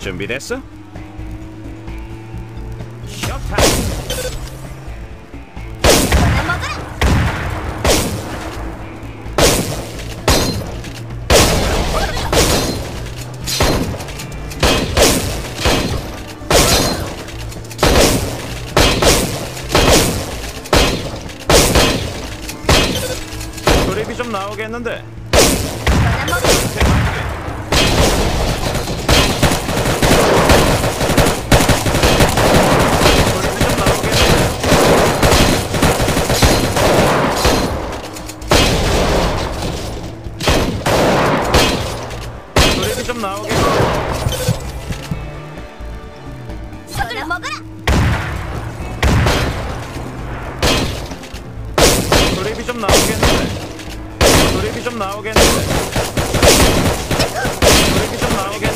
준비됐어? 쇼타! 하나 먹어라. 조립이 좀 나오겠는데. 하나 먹어라. 조립이 좀 나오겠는데. 서둘러 먹어라. 조립이 좀 나오겠는데. 조립이 좀 나오겠는데. 조립이 좀 나오겠는데.